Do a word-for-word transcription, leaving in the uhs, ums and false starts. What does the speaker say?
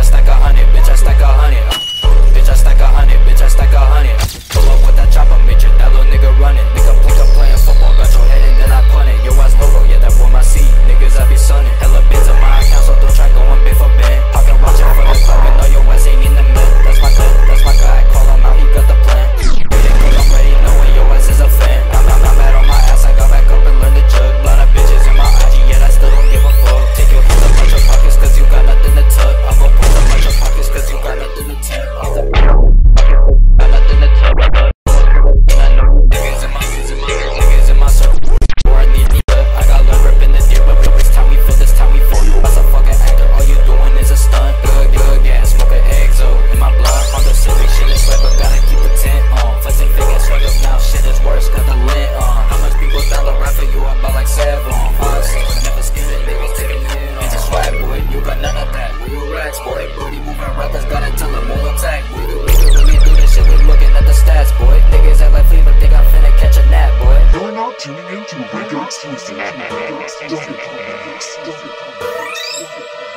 I stack a hundred, bitch, I stack a hundred. Bitch, I stack a hundred, bitch, I stack a hundred. Pull up with that chopper, bitch, that little nigga running. Nigga pick up playing football, got your head and then I punt it. Yo ass logo, yeah, that boy my seat. Niggas I be sunning. Hella bins in my account, so don't try going big for Ben. Pocket watching for the club, and know your ass ain't in the mid. That's my clip, that's my guy. Call him out, he got the plan. Waiting good, I'm ready, knowing your ass is a fan. I'm not, not mad on my ass, I got back up and learned to jug. Lot of bitches in my I G, yet I still don't give a fuck. Take your hands up out your pockets, cause you got nothing to tuck. I'm gon' pull them out your pockets, cause you got nothing to tuck. Got nothing to tuck. And I know niggas in my, niggas in my circle. Or I need me up, I got love ripping the deer, but this time we feel, this time we feel. What's a fucking actor, all you doing is a stunt. Good, good, yeah, smoking exo in my blood. On the civic shit is sweat, but gotta keep the tent on. Flexing fake and swag up now, shit is worse, got the lint on. How much people down the rap for you, I'm about like seven. Five, six, but never scared, niggas taking it on. It's a swag, boy, you got none of that. We you racks, boy, booty moving rappers, gotta tell them move attack. We do, we do really do this shit, we looking at the stats, boy. Niggas act like flea, but think I'm finna catch a nap, boy. You're now tuning into Radio Exclusive. Radio Exclusive.